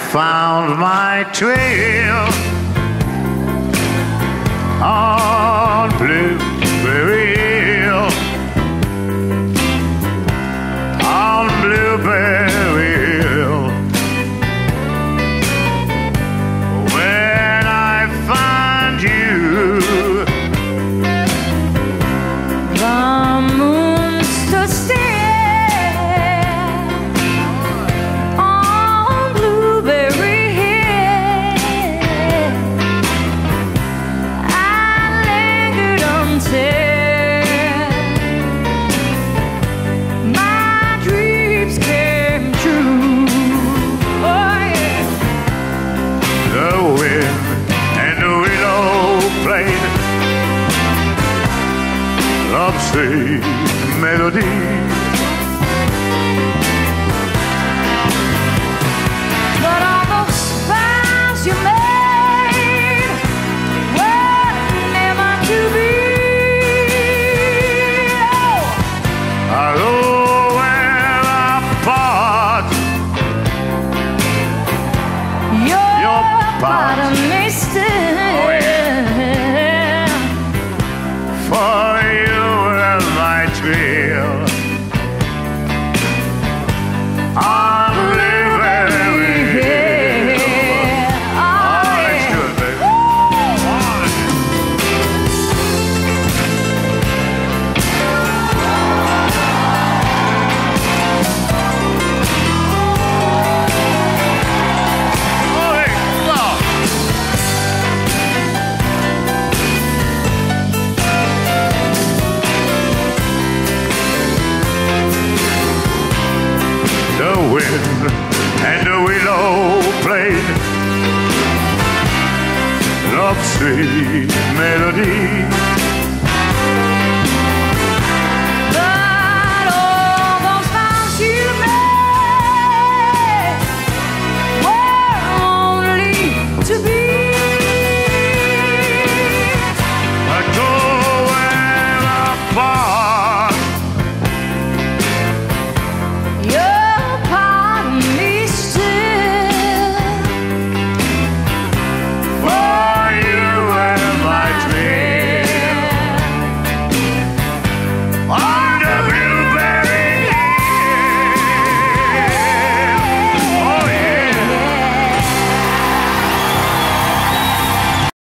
found my trail on Blueberry Hill, on Blueberry Hill. When I find you, the moon stood still on Blueberry Hill. I lingered until my dreams came true. Oh yeah. the wind and the willow played love's sweet melody. But all those vows you made were never to be. Oh, Although we're apart, you're part part. of me still. Oh, yeah. For you and my trail on Blueberry Hill. Oh, let's do it, baby. Oh, hey, come on. The wind and the willow played love's sweet melody.